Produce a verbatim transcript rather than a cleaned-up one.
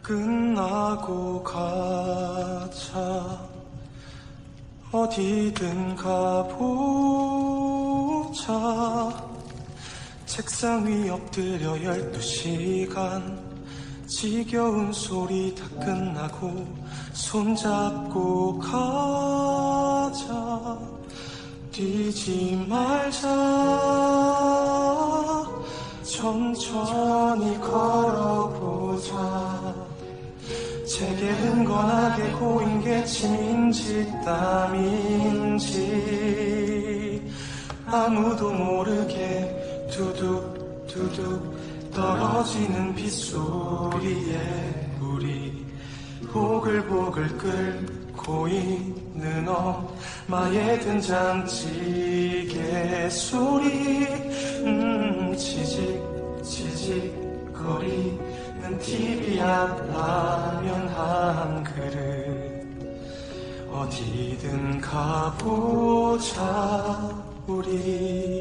끝나고 가자. 어디든 가보자. 책상 위 엎드려 열두 시간. 지겨운 소리 다 끝나고 손잡고 가자. 뛰지 말자. 천천히 걸어보자. 제게 흥건하게 고인 게 침인지 땀인지 아무도 모르게 두둑 두둑 떨어지는 빗소리에 우리 보글보글 끓고 있는 엄마의 된장찌개 소리. 음 지직 지직거리는 티비 앞 라면 한 그릇. 어디든 가보자 우리.